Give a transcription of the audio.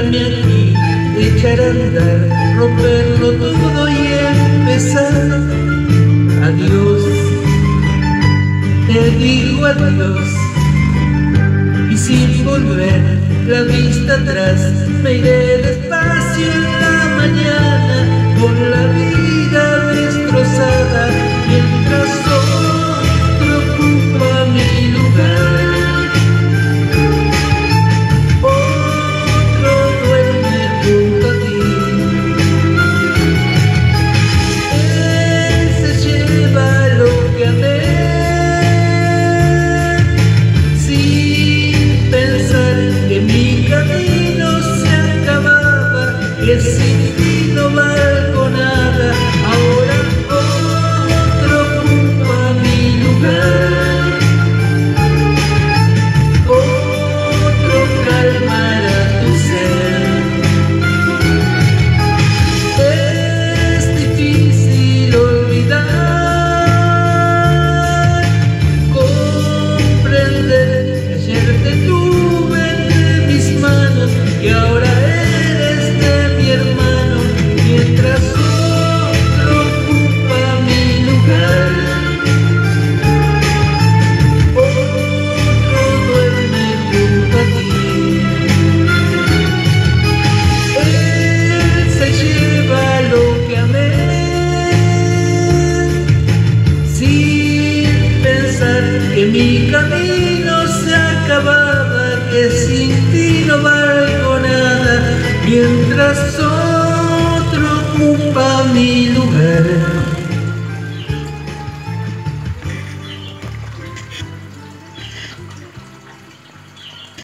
quedarme aquí, echar a andar, romperlo todo y empezar. Adiós, te digo adiós, y sin volver la vista atrás, me iré despacio en la mañana, con la vida destrozada, mientras otro ocupa mi lugar. Otro duerme junto a ti, él se lleva lo que amé, sin pensar que mi camino se acababa, que sin ti no valgo nada. Ahora otro ocupa mi lugar, otro calmará tu ser. Es difícil olvidar, comprender que ayer te tuve entre mis manos y ahora eres de mi hermano, mientras otro ocupa mi lugar. Otro duerme junto a ti, él se lleva lo que amé, sin pensar que mi camino se acababa, que sin ti no valgo nada, mientras otro ocupa mi lugar.